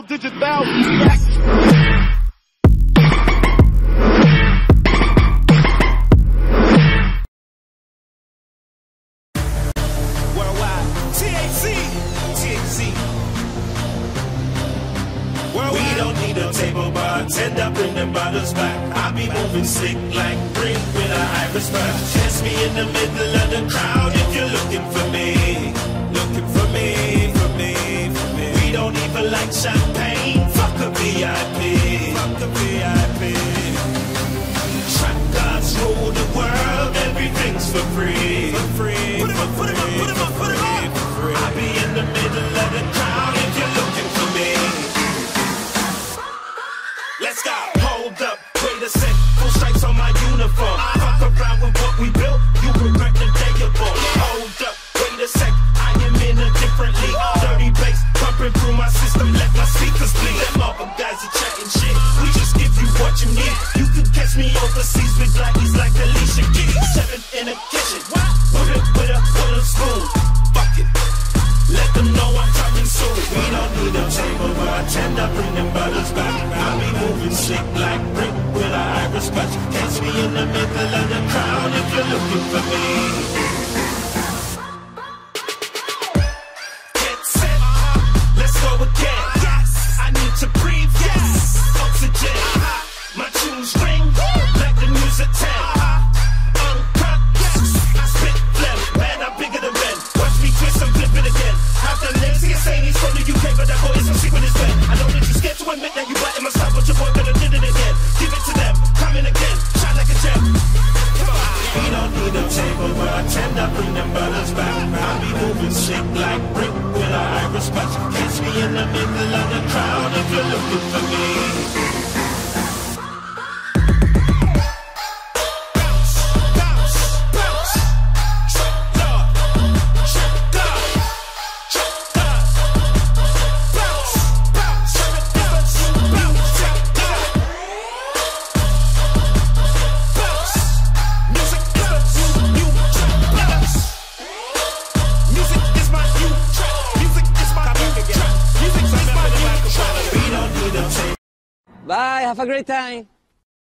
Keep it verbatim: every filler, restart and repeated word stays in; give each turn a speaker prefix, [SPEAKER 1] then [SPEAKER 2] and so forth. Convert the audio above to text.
[SPEAKER 1] Digital Facts.
[SPEAKER 2] Worldwide. T H C. T H C. Worldwide. We don't need a table bartender, bring them bottles back. I be moving sick like bring with a Irish back. Catch me in the middle of the crowd if you're looking for me. Looking for me, for me, for me. We don't even like champagne. Fuck a V I P. Fuck a V I P. Trap gods rule the world, everything's for free. For free. Put 'em up, put 'em up, put 'em up, put 'em up. I be in the middle of the crowd if you're looking for me. Let's go. Hold up, wait a sec. Full stripes on my uniform. Fuck around with what we built, you regret the day you're born. Hold up, wait a sec. I am in a different league. Dirty bass pumping through my system, let my speakers bleed. Them other guys are chatting shit. We just give you what you need. You can catch me overseas with blackies like Alicia Keys. Seven in the kitchen. With a with a with a spoon. Fuck it. Let them know I'm coming soon. We don't need a table bartender, bring them bottles back. I be moving sick like brick with a Irish patch. Catch me in the middle of the crowd if you're looking for me. Get set, let's go again. Yes, I need to breathe. Yes, oxygen. My tunes ring like the news at ten. Uncut, I spit phlegm. Man, I'm bigger than Ben. Watch me twist and flip it again. Have the legs here saying he's from the U K, but that boy is some secret is when. I know that you're scared to admit that you biting my style, but your boy better did it again. Give it to them, come in again, shine like a gem. Come on. We don't need a table bartender, bring them bottles back. I be moving sick like brick with a Irish patch. Catch me in the middle of the crowd if you're looking for me.
[SPEAKER 3] Bye, have a great time.